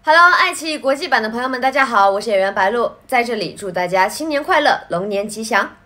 Hello，爱奇艺国际版的朋友们，大家好，我是演员白鹿，在这里祝大家新年快乐，龙年吉祥。